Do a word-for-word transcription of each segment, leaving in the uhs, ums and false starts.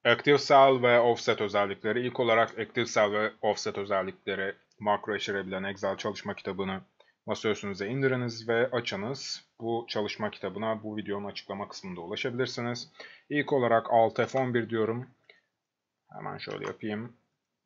ActiveCell ve Offset özellikleri. İlk olarak ActiveCell ve Offset özellikleri makro eşleşebilen Excel çalışma kitabını masaüstünüze indiriniz ve açınız. Bu çalışma kitabına bu videonun açıklama kısmında ulaşabilirsiniz. İlk olarak Alt F on bir diyorum. Hemen şöyle yapayım.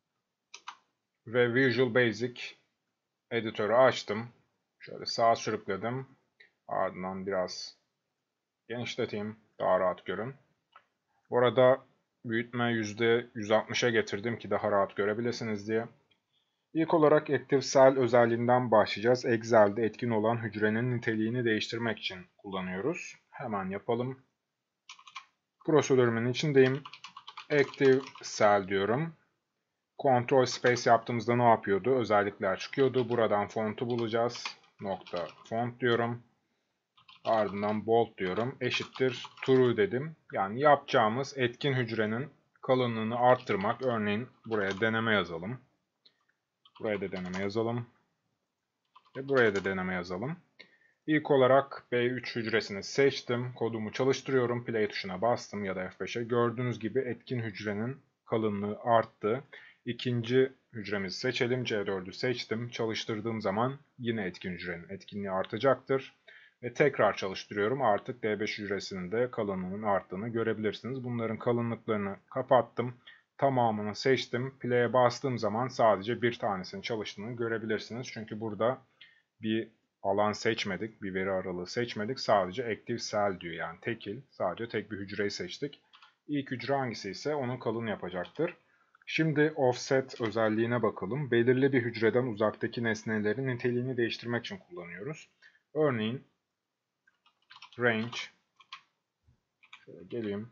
Ve Visual Basic editörü açtım. Şöyle sağa sürükledim. Ardından biraz genişleteyim. Daha rahat görün. Bu arada büyütme yüzde yüz altmışa getirdim ki daha rahat görebilirsiniz diye. İlk olarak ActiveCell özelliğinden başlayacağız. Excel'de etkin olan hücrenin niteliğini değiştirmek için kullanıyoruz. Hemen yapalım. Prosedürümün içindeyim. ActiveCell diyorum. Ctrl Space yaptığımızda ne yapıyordu? Özellikler çıkıyordu. Buradan fontu bulacağız. Nokta font diyorum. Ardından bold diyorum. Eşittir true dedim. Yani yapacağımız etkin hücrenin kalınlığını arttırmak. Örneğin buraya deneme yazalım. Buraya da deneme yazalım. Ve buraya da deneme yazalım. İlk olarak B üç hücresini seçtim. Kodumu çalıştırıyorum. Play tuşuna bastım ya da F beşe. Gördüğünüz gibi etkin hücrenin kalınlığı arttı. İkinci hücremizi seçelim. C dördü seçtim. Çalıştırdığım zaman yine etkin hücrenin etkinliği artacaktır. Ve tekrar çalıştırıyorum. Artık D beş hücresinin de kalınlığının arttığını görebilirsiniz. Bunların kalınlıklarını kapattım. Tamamını seçtim. Play'e bastığım zaman sadece bir tanesinin çalıştığını görebilirsiniz. Çünkü burada bir alan seçmedik, bir veri aralığı seçmedik. Sadece ActiveCell diyor, yani tekil. Sadece tek bir hücreyi seçtik. İlk hücre hangisi ise onun kalın yapacaktır. Şimdi Offset özelliğine bakalım. Belirli bir hücreden uzaktaki nesnelerin niteliğini değiştirmek için kullanıyoruz. Örneğin Range, şöyle geleyim.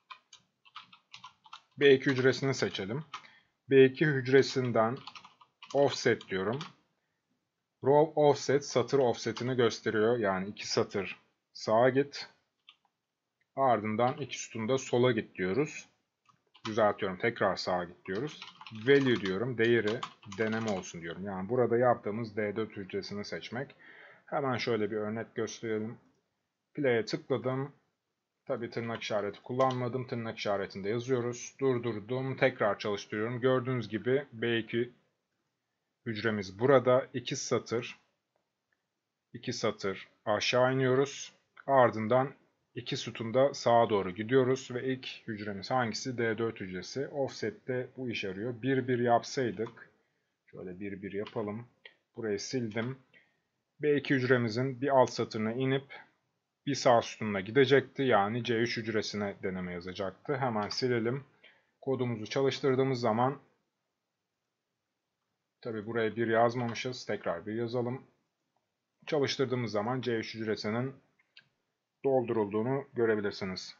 B iki hücresini seçelim. B iki hücresinden Offset diyorum. Row offset satır offsetini gösteriyor. Yani iki satır sağa git. Ardından iki sütunda sola git diyoruz. Düzeltiyorum. Tekrar sağa git diyoruz. Value diyorum. Değeri deneme olsun diyorum. Yani burada yaptığımız D dört hücresini seçmek. Hemen şöyle bir örnek gösterelim. Play'e tıkladım. Tabi tırnak işareti kullanmadım. Tırnak işaretinde yazıyoruz. Durdurdum. Tekrar çalıştırıyorum. Gördüğünüz gibi B iki hücremiz burada. iki satır iki satır aşağı iniyoruz. Ardından iki sütunda sağa doğru gidiyoruz ve ilk hücremiz hangisi? D dört hücresi. Offset'te bu işe yarıyor. bir bir yapsaydık, şöyle bir bir yapalım. Burayı sildim. B iki hücremizin bir alt satırına inip bir sağ sütununa gidecekti. Yani C üç hücresine deneme yazacaktı. Hemen silelim. Kodumuzu çalıştırdığımız zaman, tabi buraya bir yazmamışız. Tekrar bir yazalım. Çalıştırdığımız zaman C üç hücresinin doldurulduğunu görebilirsiniz.